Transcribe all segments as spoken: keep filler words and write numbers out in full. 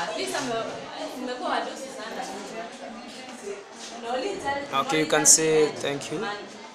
Okay, you can say thank you. I'm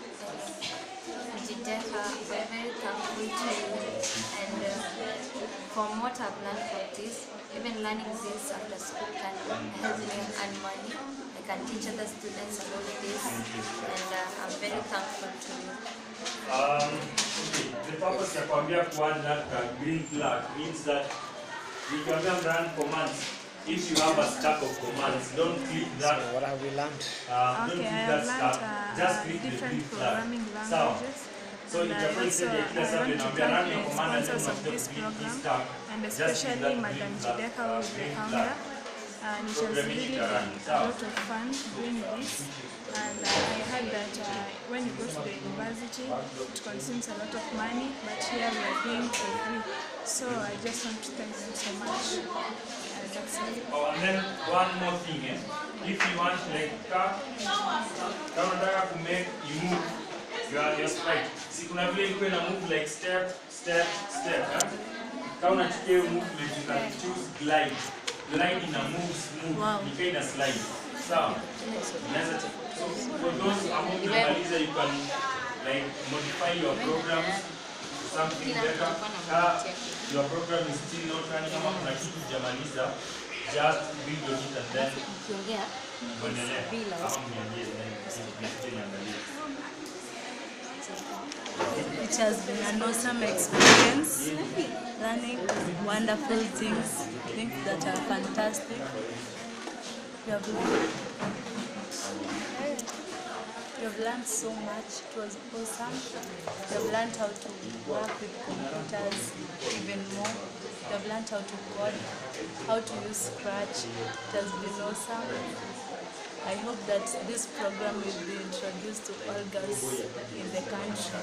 very thankful to you, and uh, from what I've learned from this, even learning this after school can help me earn money. I can teach other students about this, and uh, I'm very thankful to you. Um, okay. The purpose of one that green flag means that we can run commands. If you have a stack of commands, don't click that. So what have we learned? Uh, Okay, don't I click have that learned stack. uh, Just uh, click the different green flag. programming So, languages. so And if I your friend also said I that want you're to running thank a the command and then sponsors of not this just click this program, stack, and just click especially that Madam green flag. Chideka, who is the Green founder. flag. And it has really been a lot of fun doing this. And uh, I heard that uh, when you go to the university, it consumes a lot of money, but here we are doing for free. So I just want to thank them so much. Uh, that's it. Oh, and then one more thing, eh? If you want like car, to make you move your your sprite. See, kuna vile iko na move like step, step, step. Eh? Kama unachukua move, you can choose glide. Glide in a move smooth. Wow. You can slide. So, so for those among you you can like modify your programs to something better. Uh, your program is still not running. Kama kuna kitu jamaliza, just build on it and then it has been an awesome experience, learning wonderful things, things that are fantastic. You have learned, you have learned so much. It was awesome. You have learned how to work with computers even more. You have learned how to code, how to use Scratch. It has been awesome. I hope that this program will be introduced to all girls in the country.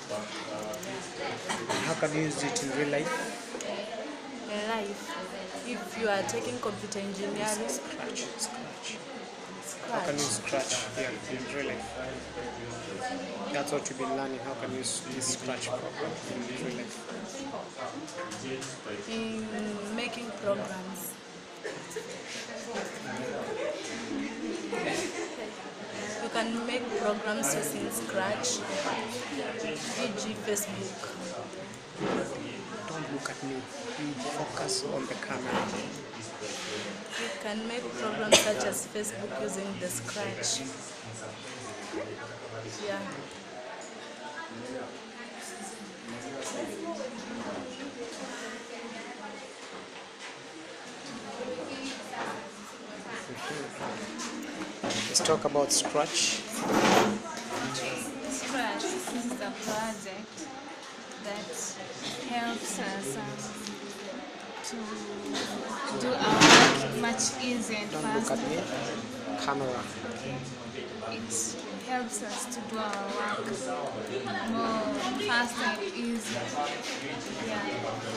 How can you use it in real life? In life, if you are taking computer engineering, Scratch, scratch. How can you Scratch. scratch here in real life? That's what you've been learning. How can you use this scratch program in real life? In making programs. You can make programs using Scratch, for example Facebook. Don't look at me. You focus on the camera. You can make programs such as Facebook using the Scratch. Yeah. Let's talk about Scratch. Scratch is a project that helps us um, to do our work much easier and Don't look at faster. me. Camera. It helps us to do our work more faster and easier. Yeah.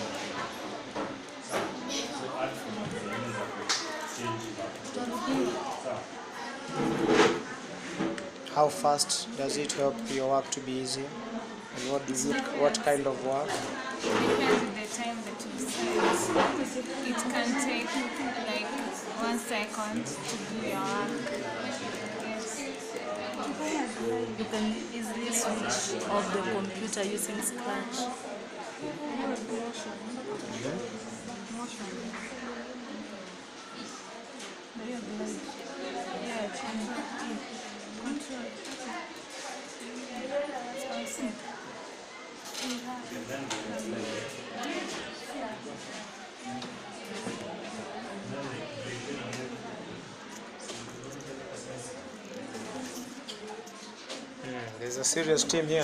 How fast does it help your work to be easier? And what do you, what kind of work? Depends on the time that you set. It can take like one second to do your work. Yes. You can easily switch off the computer using Scratch. Mm, there's a serious team here.